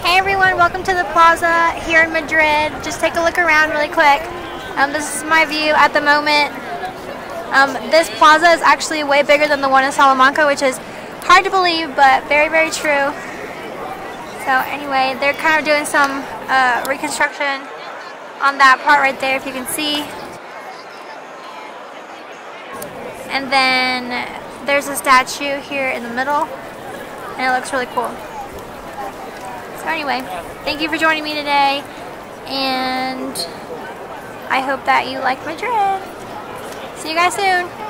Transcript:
Hey everyone, welcome to the Plaza here in Madrid. Just take a look around really quick. This is my view at the moment. This plaza is actually way bigger than the one in Salamanca, which is hard to believe, but very, very true. So anyway, they're kind of doing some reconstruction on that part right there, if you can see. And then there's a statue here in the middle, and it looks really cool. So anyway, thank you for joining me today, and I hope that you like Madrid. See you guys soon.